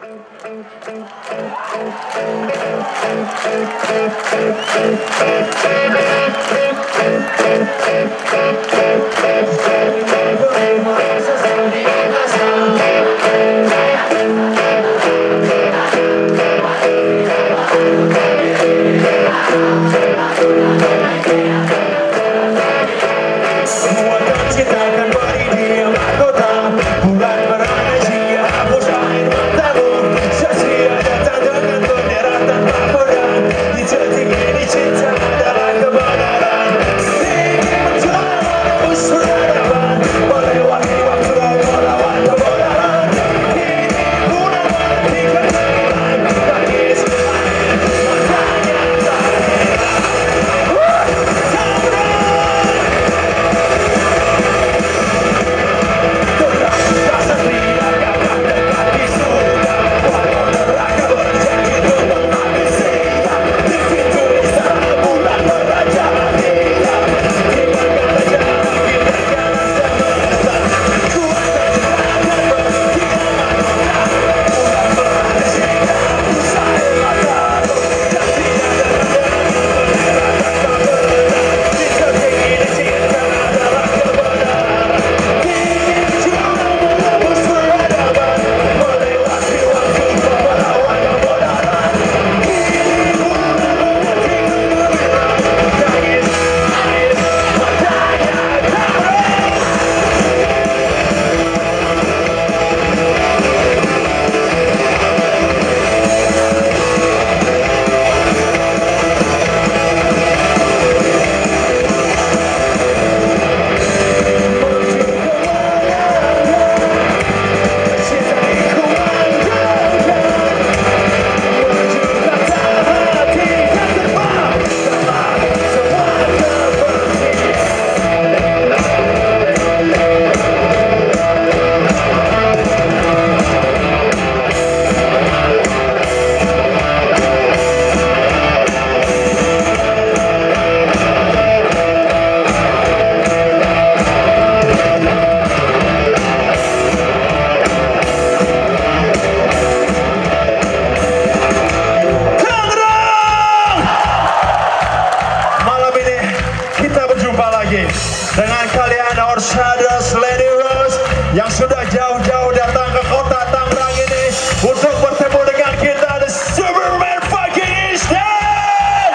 Dengan kalian Outsiders Lady Rose yang sudah jauh-jauh datang ke kota Tangerang ini untuk bertemu dengan kita The Superman Fucking Instant.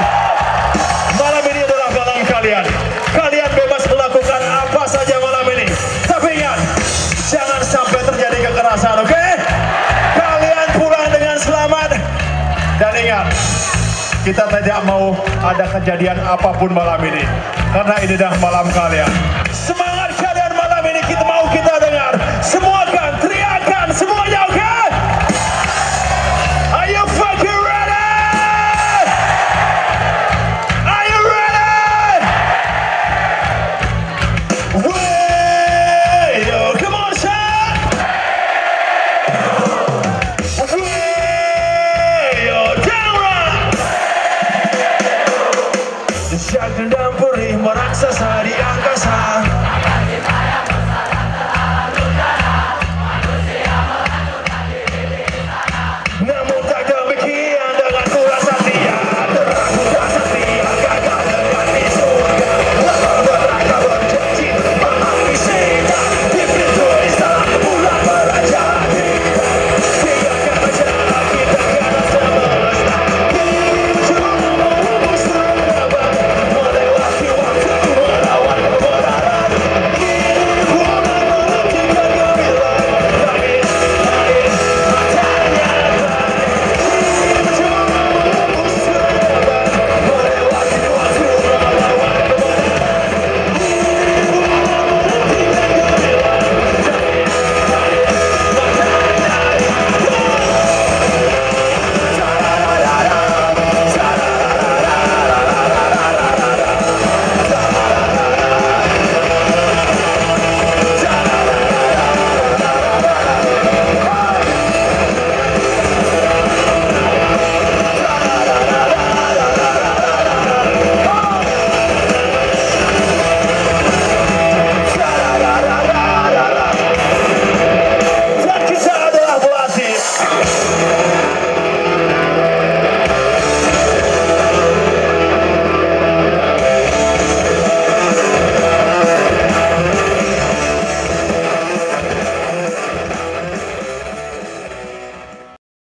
Malam ini adalah malam kalian. Kalian bebas melakukan apa saja malam ini. Tapi ingat, jangan sampai terjadi kekerasan, oke? Kalian pulang dengan selamat. Dan ingat, kita tidak mau ada kejadian apapun malam ini, karena ini adalah malam kalian.